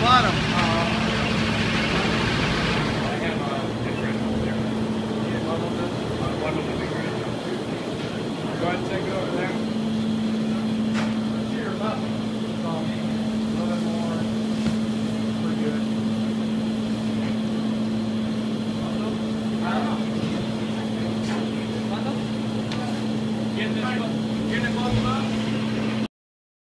bottom. I have a different there. One of the bigger. Go ahead and take it over there. Cheers up.